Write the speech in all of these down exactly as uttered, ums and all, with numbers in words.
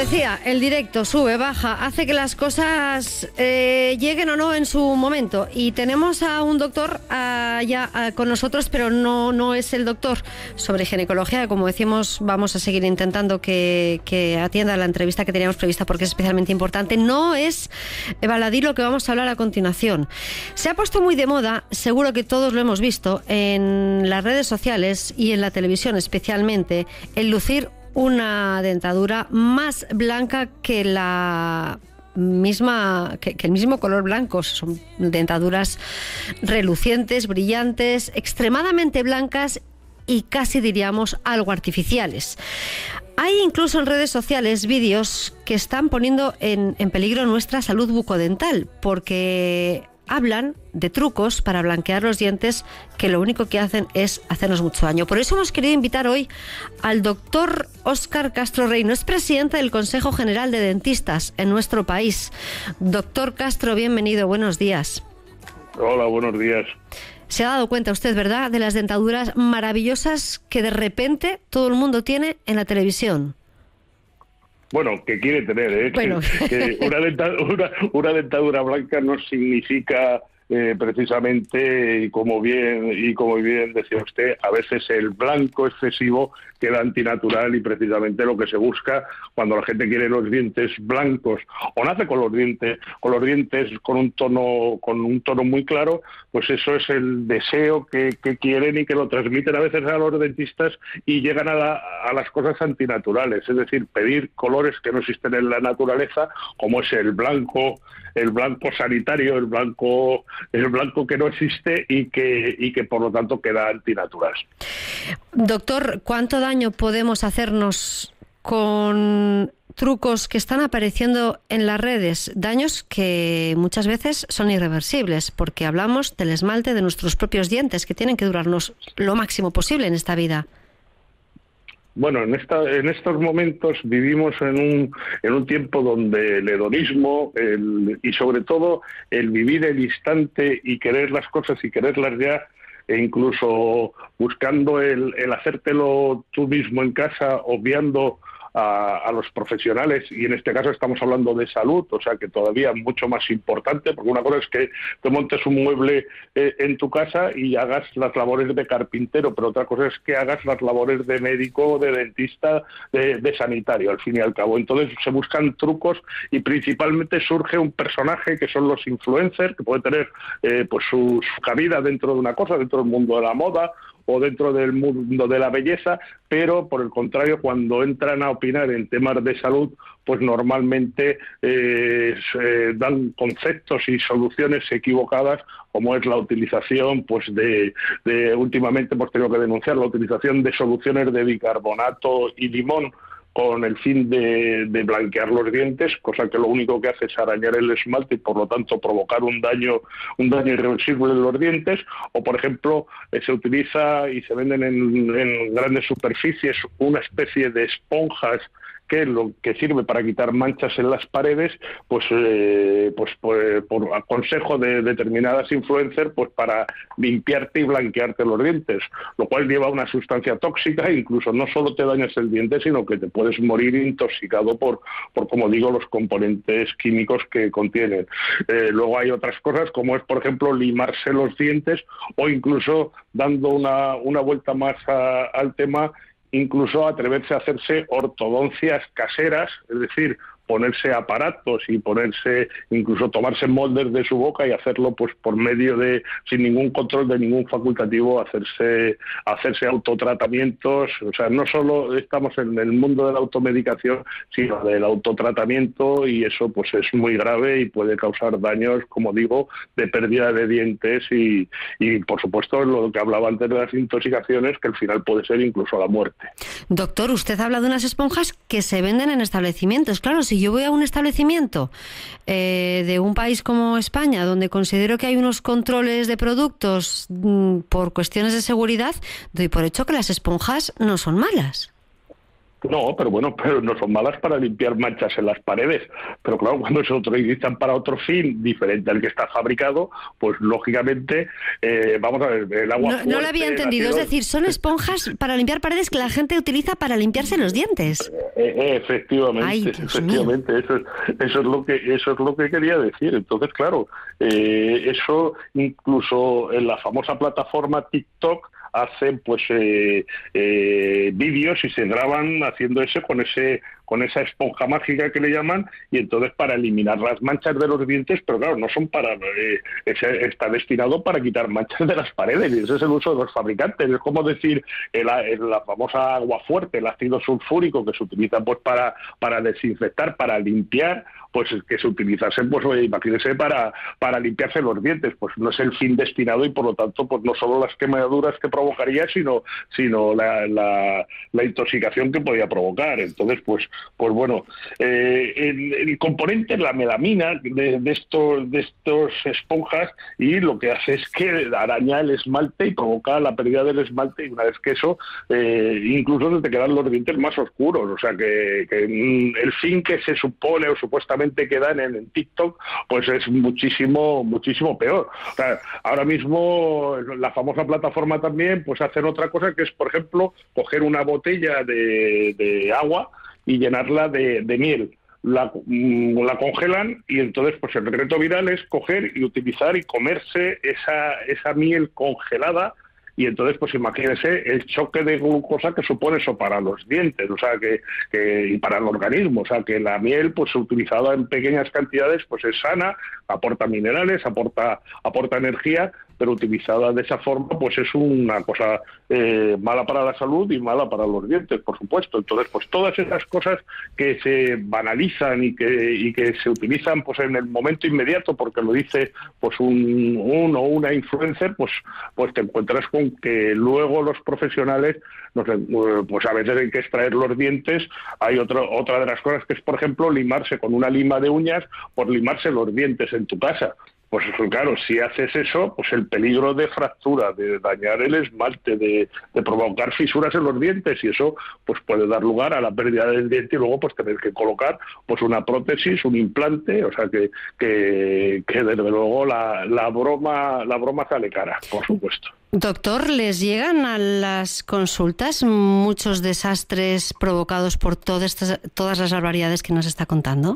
decía, el directo sube, baja, hace que las cosas eh, lleguen o no en su momento. Y tenemos a un doctor uh, ya uh, con nosotros, pero no, no es el doctor sobre ginecología. Como decimos, vamos a seguir intentando que, que atienda la entrevista que teníamos prevista porque es especialmente importante. No es baladí lo que vamos a hablar a continuación. Se ha puesto muy de moda, seguro que todos lo hemos visto, en las redes sociales y en la televisión especialmente, el lucir una dentadura más blanca que la misma que, que el mismo color blanco. Son dentaduras relucientes, brillantes, extremadamente blancas y casi diríamos algo artificiales. Hay incluso en redes sociales vídeos que están poniendo en, en peligro nuestra salud bucodental porque hablan de trucos para blanquear los dientes que lo único que hacen es hacernos mucho daño. Por eso hemos querido invitar hoy al doctor Óscar Castro Reino, es presidente del Consejo General de Dentistas en nuestro país. Doctor Castro, bienvenido, buenos días. Hola, buenos días. Se ha dado cuenta usted, ¿verdad?, de las dentaduras maravillosas que de repente todo el mundo tiene en la televisión. Bueno, que quiere tener, ¿eh? Bueno. Que, que una, dentadura, una, una dentadura blanca no significa eh, precisamente, y como bien y como bien decía usted, a veces el blanco excesivo queda antinatural y precisamente lo que se busca cuando la gente quiere los dientes blancos o nace con los dientes con los dientes con un tono con un tono muy claro, pues eso es el deseo que, que quieren y que lo transmiten a veces a los dentistas y llegan a, la, a las cosas antinaturales, es decir, pedir colores que no existen en la naturaleza, como es el blanco, el blanco sanitario, el blanco el blanco que no existe y que y que por lo tanto queda antinatural. Doctor, ¿cuánto daño podemos hacernos con trucos que están apareciendo en las redes? Daños que muchas veces son irreversibles, porque hablamos del esmalte de nuestros propios dientes, que tienen que durarnos lo máximo posible en esta vida. Bueno, en esta, en estos momentos vivimos en un en un tiempo donde el hedonismo el, y sobre todo el vivir el instante y querer las cosas y quererlas ya, e incluso buscando el, el hacértelo tú mismo en casa, obviando a, a los profesionales, y en este caso estamos hablando de salud, o sea que todavía mucho más importante, porque una cosa es que te montes un mueble eh, en tu casa y hagas las labores de carpintero, pero otra cosa es que hagas las labores de médico, de dentista, de, de sanitario, al fin y al cabo. Entonces se buscan trucos y principalmente surge un personaje que son los influencers, que puede tener eh, pues su, su cabida dentro de una cosa, dentro del mundo de la moda o dentro del mundo de la belleza, pero por el contrario, cuando entran a opinar en temas de salud, pues normalmente eh, se dan conceptos y soluciones equivocadas, como es la utilización, pues de, de últimamente hemos tenido que denunciar la utilización de soluciones de bicarbonato y limón con el fin de, de blanquear los dientes, cosa que lo único que hace es arañar el esmalte y por lo tanto provocar un daño un daño irreversible en los dientes. O por ejemplo, eh, se utiliza y se venden en, en grandes superficies una especie de esponjas que lo que sirve para quitar manchas en las paredes, pues eh, pues por, por consejo de determinadas influencers, pues para limpiarte y blanquearte los dientes, lo cual lleva una sustancia tóxica e incluso no solo te dañas el diente, sino que te puedes morir intoxicado por, por como digo, los componentes químicos que contienen. Eh, luego hay otras cosas, como es, por ejemplo, limarse los dientes o incluso, dando una, una vuelta más a, al tema, incluso atreverse a hacerse ortodoncias caseras, es decir, ponerse aparatos y ponerse, incluso tomarse moldes de su boca y hacerlo pues por medio de, sin ningún control de ningún facultativo, hacerse hacerse autotratamientos. O sea, no solo estamos en el mundo de la automedicación, sino del autotratamiento, y eso pues es muy grave y puede causar daños, como digo, de pérdida de dientes y, y por supuesto lo que hablaba antes de las intoxicaciones, que al final puede ser incluso la muerte. Doctor, usted habla de unas esponjas que se venden en establecimientos. Claro, si yo voy a un establecimiento eh, de un país como España, donde considero que hay unos controles de productos mmm, por cuestiones de seguridad, doy por hecho que las esponjas no son malas. No, pero bueno, pero no son malas para limpiar manchas en las paredes. Pero claro, cuando se utilizan para otro fin diferente al que está fabricado, pues lógicamente, eh, vamos a ver, el agua No, fuerte, no lo había entendido, ácido... es decir, son esponjas para limpiar paredes que la gente utiliza para limpiarse los dientes. Eh, eh, efectivamente, Ay, efectivamente, eso es, eso es lo que eso es lo que quería decir. Entonces, claro, eh, eso incluso en la famosa plataforma TikTok hacen pues eh, eh, vídeos y se graban haciendo eso con ese con esa esponja mágica que le llaman, y entonces para eliminar las manchas de los dientes, pero claro, no son para eh, ese, está destinado para quitar manchas de las paredes, y ese es el uso de los fabricantes. Es como decir el, el, la famosa agua fuerte, el ácido sulfúrico que se utiliza pues para para desinfectar, para limpiar, pues que se utilizase, pues oye, imagínense, para para limpiarse los dientes, pues no es el fin destinado, y por lo tanto pues no solo las quemaduras que provocaría, sino sino la, la, la intoxicación que podía provocar. Entonces pues pues bueno, eh, el, el componente es la melamina de, de estos de estos esponjas, y lo que hace es que araña el esmalte y provoca la pérdida del esmalte, y una vez que eso eh, incluso te quedan los dientes más oscuros. O sea que, que el fin que se supone o supuestamente que dan en, en TikTok pues es muchísimo muchísimo peor. O sea, ahora mismo la famosa plataforma también pues hacen otra cosa, que es, por ejemplo, coger una botella de, de agua y llenarla de, de miel. La, la congelan, y entonces pues el reto viral es coger y utilizar y comerse esa, esa miel congelada, y entonces pues imagínense el choque de glucosa que supone eso para los dientes, o sea que, que y para el organismo. O sea que la miel pues utilizada en pequeñas cantidades pues es sana, aporta minerales, aporta aporta energía, pero utilizada de esa forma pues es una cosa eh, mala para la salud y mala para los dientes, por supuesto. Entonces pues todas esas cosas que se banalizan y que y que se utilizan pues en el momento inmediato porque lo dice pues un, un o una influencer, pues pues te encuentras con que luego los profesionales no sé, pues a veces hay que extraer los dientes. Hay otro, otra de las cosas que es, por ejemplo, limarse con una lima de uñas, por limarse los dientes en tu casa. Pues claro, si haces eso, pues el peligro de fractura, de dañar el esmalte, de, de provocar fisuras en los dientes, y eso pues puede dar lugar a la pérdida del diente, y luego pues tener que colocar pues una prótesis, un implante. O sea que que, que desde luego la, la broma la broma sale cara, por supuesto. Doctor, ¿les llegan a las consultas muchos desastres provocados por todas estas, todas las barbaridades que nos está contando?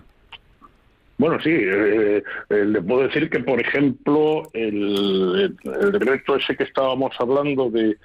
Bueno, sí, eh, eh, le puedo decir que, por ejemplo, el, el reto ese que estábamos hablando de,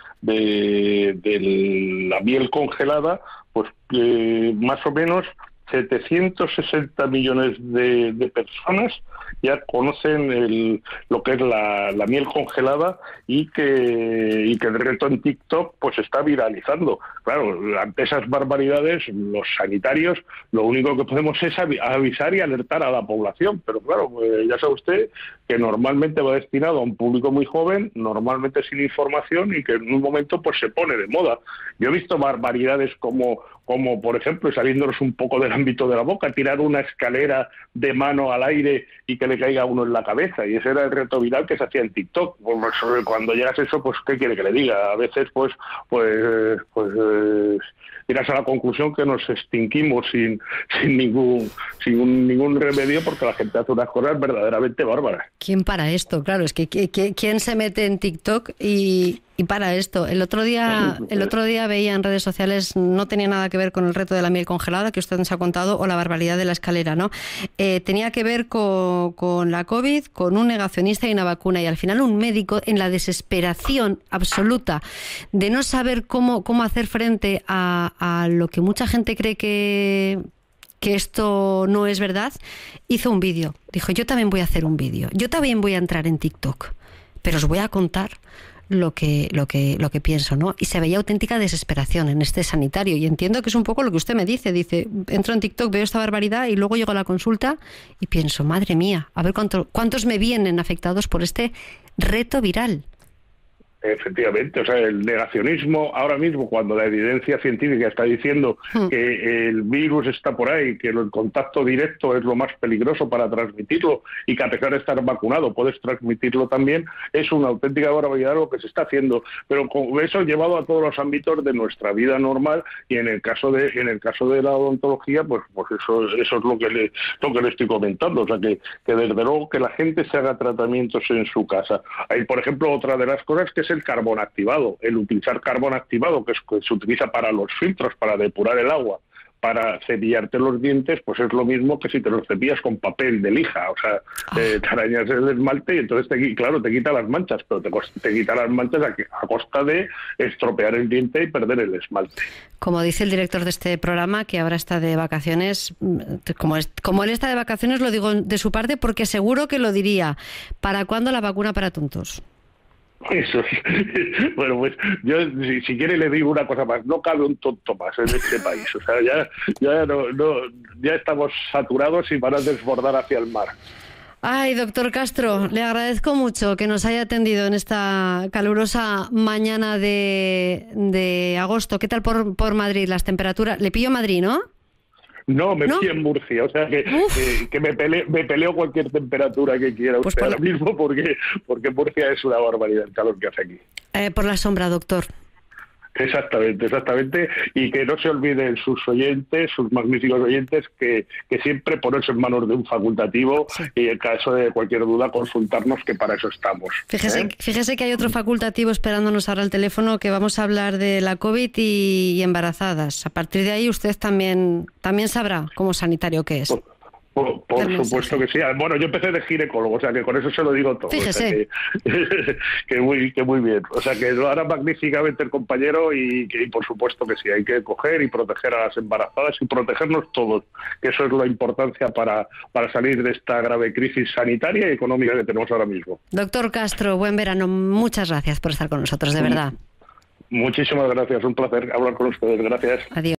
de, de la miel congelada, pues eh, más o menos setecientos sesenta millones de, de personas ya conocen el, lo que es la, la miel congelada, y que y que el reto en TikTok pues está viralizando. Claro, ante esas barbaridades, los sanitarios lo único que podemos es avisar y alertar a la población, pero claro, pues ya sabe usted que normalmente va destinado a un público muy joven, normalmente sin información, y que en un momento pues se pone de moda. Yo he visto barbaridades como como por ejemplo, saliéndonos un poco del ámbito de la boca, tirar una escalera de mano al aire y que le caiga a uno en la cabeza, y ese era el reto viral que se hacía en TikTok. Pues cuando llegas a eso, pues ¿qué quiere que le diga? A veces pues pues pues eh, llegas a la conclusión que nos extinguimos sin sin ningún sin un, ningún remedio, porque la gente hace unas cosas verdaderamente bárbaras. ¿Quién para esto? Claro, es que ¿quién se mete en TikTok y Y para esto, el otro día el otro día veía en redes sociales, no tenía nada que ver con el reto de la miel congelada que usted nos ha contado, o la barbaridad de la escalera, ¿no? Eh, tenía que ver con, con la COVID, con un negacionista y una vacuna, y al final un médico, en la desesperación absoluta de no saber cómo, cómo hacer frente a, a lo que mucha gente cree que... que esto no es verdad, hizo un vídeo. Dijo, yo también voy a hacer un vídeo, yo también voy a entrar en TikTok, pero os voy a contar lo que lo que lo que pienso, ¿no? Y se veía auténtica desesperación en este sanitario, y entiendo que es un poco lo que usted me dice. Dice, entro en TikTok, veo esta barbaridad y luego llego a la consulta y pienso, madre mía, a ver cuánto, cuántos me vienen afectados por este reto viral. Efectivamente, o sea, el negacionismo ahora mismo, cuando la evidencia científica está diciendo mm. que el virus está por ahí, que el contacto directo es lo más peligroso para transmitirlo y que a pesar de estar vacunado puedes transmitirlo también, es una auténtica barbaridad lo que se está haciendo. Pero con eso llevado a todos los ámbitos de nuestra vida normal y en el caso de en el caso de la odontología, pues pues eso, eso es lo que le lo que le estoy comentando, o sea que, que desde luego que la gente se haga tratamientos en su casa. Hay, por ejemplo, otra de las cosas que es el carbón activado, el utilizar carbón activado, que, es, que se utiliza para los filtros, para depurar el agua, para cepillarte los dientes, pues es lo mismo que si te los cepillas con papel de lija, o sea, te, te arañas el esmalte y entonces, te, claro, te quita las manchas, pero te, te quita las manchas a, a costa de estropear el diente y perder el esmalte. Como dice el director de este programa, que ahora está de vacaciones, como, es, como él está de vacaciones, lo digo de su parte porque seguro que lo diría. ¿Para cuándo la vacuna para tontos? Eso es. Bueno, pues yo si, si quiere le digo una cosa más, no cabe un tonto más en este país, o sea, ya ya no, no ya estamos saturados y van a desbordar hacia el mar. Ay, doctor Castro, le agradezco mucho que nos haya atendido en esta calurosa mañana de, de agosto. ¿Qué tal por, por Madrid las temperaturas? Le pillo Madrid, ¿no? No, me ¿No? fui en Murcia, o sea que, eh, que me, pele, me peleo cualquier temperatura que quiera pues usted por ahora mismo porque, porque Murcia es una barbaridad el calor que hace aquí. Eh, por la sombra, doctor. Exactamente, exactamente, y que no se olviden sus oyentes, sus magníficos oyentes, que, que siempre ponerse en manos de un facultativo sí. y en caso de cualquier duda consultarnos, que para eso estamos. Fíjese, ¿eh? fíjese que hay otro facultativo esperándonos ahora al teléfono, que vamos a hablar de la COVID y, y embarazadas. A partir de ahí usted también, también sabrá como sanitario qué es. Pues, Por, por supuesto que sí. Bueno, yo empecé de ginecólogo, o sea que con eso se lo digo todo. Fíjese. O sea que, que, muy, que muy bien. O sea que lo hará magníficamente el compañero y, que, y por supuesto que sí, hay que coger y proteger a las embarazadas y protegernos todos, que eso es la importancia para, para salir de esta grave crisis sanitaria y económica que tenemos ahora mismo. Doctor Castro, buen verano. Muchas gracias por estar con nosotros, de verdad. Muchísimas gracias, un placer hablar con ustedes. Gracias. Adiós.